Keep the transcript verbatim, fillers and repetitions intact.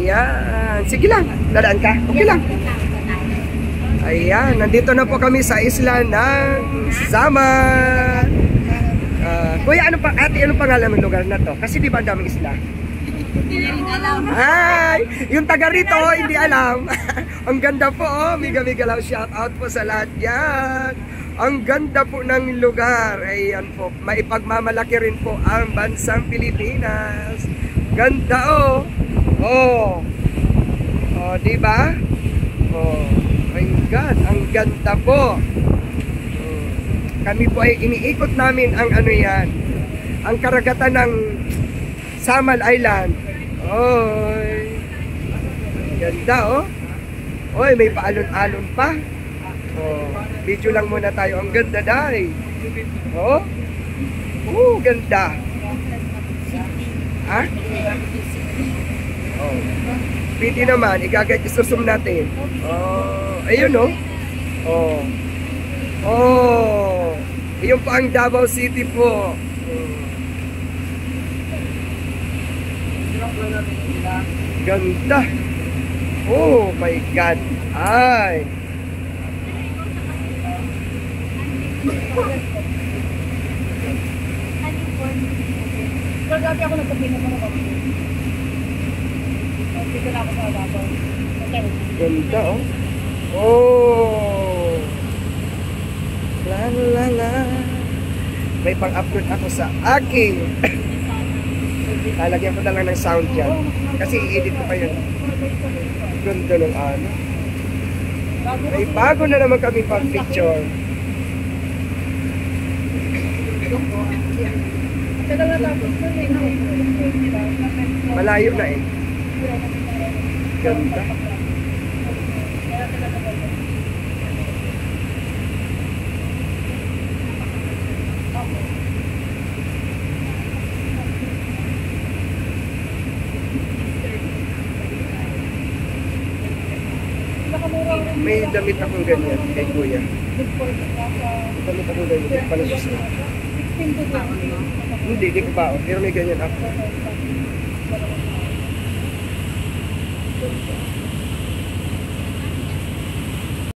Ayan. Sige lang. Dadaan ka. Okay lang. Ayan. Nandito na po kami sa isla ng Samar. Uh, kuya, ano pa, ate, ano pangalan ng lugar na to? Kasi di ba ang daming isla? Hindi rin alam. Ay, yung taga rito, hindi alam. Ang ganda po, oh. Miga miga lang, shout out po sa lahat yan. Ang ganda po ng lugar. Ayan po, maipagmamalaki rin po ang bansang Pilipinas. Ganda, oh. Oh. Oh, di ba? Oh, my God, ang ganda po. Kami po ay iniikot namin ang ano yan, ang karagatan ng Samar Island. Oy, ganda oh. Oy, may paalon-alon pa. Oh, video lang muna tayo. Ang ganda dahil. Oh, oh, ganda. Ha? Oh, pwede naman, igagay, isusum natin. Oh, ayun oh. Oh. Oh, yun po ang Davao City po. Ganda. Oh my God. Ay. Kagabi ako nagpapino ko na kami. Dito na ako sa Davao. Ganda oh. Oh. La la la. May pang-upload ako sa aking. Lalagyan ko na lang ng sound dyan. Kasi i-edit ko pa yun. Ganda ng ano. May bago na naman kami pang-picture. Malayo na eh. Ganda. May damit akong ganyan kay kuya. Damit akong ganyan. Palasus na. Hindi, di ko ba. Pero may ganyan ako.